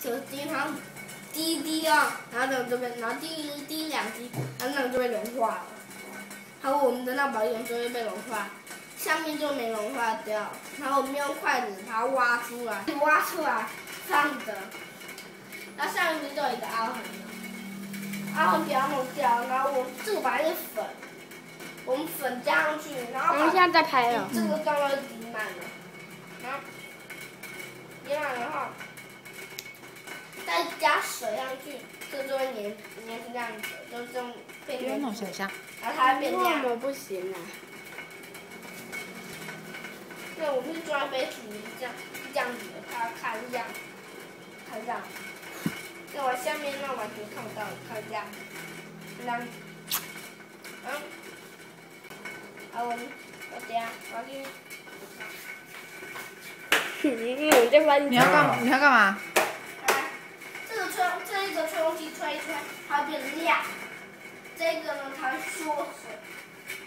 就经常滴一滴啊，然后等这边，然后滴两滴，然后那个就被融化了。还有我们的那保险就会被融化，下面就没融化掉。然后我们用筷子把它挖出来，放着。然后下面就有一个凹痕了，凹痕不要弄掉。然后我这个把那个粉，我们粉加上去，然后我们现在在拍了。 这个刚刚滴满了，然后滴满了后，再加水上去，这就会粘成这样子，就这种变成。 弄想象。 然后它会变这样。 我不行啊。 对，我们是装杯子这样子的，大家看一下，看这样。那我下面那完全看不到，看一下，这样，好，我这样， 你要干嘛？ 这一个吹风机吹一吹，它会变亮。这个呢，它会缩水。